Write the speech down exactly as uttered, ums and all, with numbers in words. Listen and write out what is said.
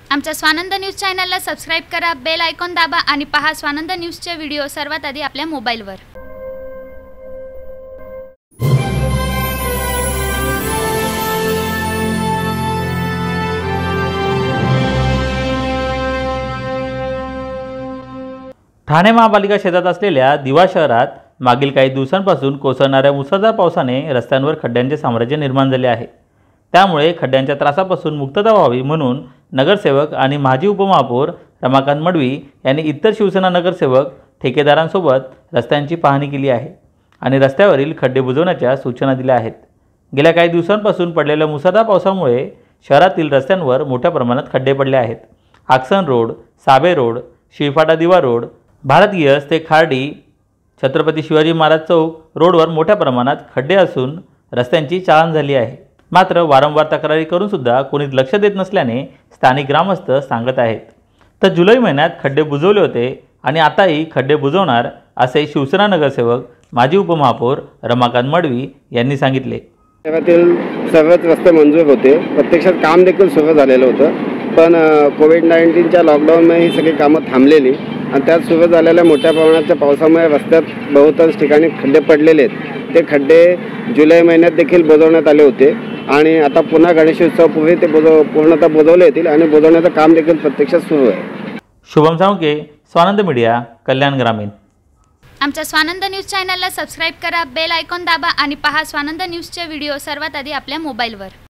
आमच्या स्वानंद न्यूज चॅनलला सबस्क्राइब करा, बेल आयकॉन दाबा आणि पहा स्वानंद न्यूजचे व्हिडिओ सर्वात आधी आपल्या मोबाईलवर। ठाणे महापालिका क्षेत्रात असलेल्या दिवा शहरात मागील काही दिवसांपासून कोसळणाऱ्या मुसळधार पावसाने रस्त्यांवर खड्ड्यांचे साम्राज्य निर्माण झाले आहे। त्यामुळे खड्ड्यांच्या त्रासापासून मुक्तता व्हावी म्हणून नगरसेवक आणि माजी उपमहापौर रमाकांत मडवी यांनी इतर शिवसेना नगरसेवक ठेकेदारांसोबत रस्त्यांची पाहणी केली आहे आणि रस्त्यावरील खड्डे बुजवण्याच्या सूचना दिल्या आहेत। गेल्या काही दिवसांपासून पडलेल्या मुसळधार पावसामुळे शहरातील रस्त्यांवर मोठ्या प्रमाणात खड्डे पडले आहेत। आक्सन रोड, साबे रोड, शिळफाटा दिवा रोड, भारत गियर्स ते खार्डी, छत्रपती शिवाजी महाराज चौक रोडवर मोठ्या प्रमाणात खड्डे असून रस्त्यांची चाळण झाली आहे। मात्र वारंवार तक्रारी करून सुद्धा कोणीच लक्ष देत नसल्याने स्थानिक ग्रामस्थ सांगत आहेत। तर जुलै महिन्यात खड्डे बुजवले होते आणि आताही खड्डे बुजवणार असे शिवसेना नगरसेवक माजी उपमहापौर रमाकांत मडवी यांनी सांगितले। शहरातील सर्वच रस्ते मंजूर होते, प्रत्यक्षात काम देखील सुरू झालेलं होतं, पण कोविड नाईन्टीनच्या लॉकडाऊनमुळे ही सगळी कामं थांबलेली आणि त्यात सुरू झालेल्या मोठ्या प्रमाणाच्या पावसामुळे रस्त्यात बहुतांश ठिकाणी खड्डे पडलेले आहेत। ते खड्डे जुलै महिन्यात देखील बुजवण्यात आले होते आणि आता पुन्हा गणेशोत्सवापूर्वी ते बुजव पूर्णतः बुजवले येतील आणि बुजवण्याचं काम देखील प्रत्यक्षात सुरू आहे। शुभम साळुंके, स्वानंद मीडिया, कल्याण ग्रामीण। आमच्या स्वानंद न्यूज चॅनलला सबस्क्राइब करा, बेल आयकॉन दाबा आणि पहा स्वानंद न्यूजचे व्हिडिओ सर्वात आधी आपल्या मोबाईलवर।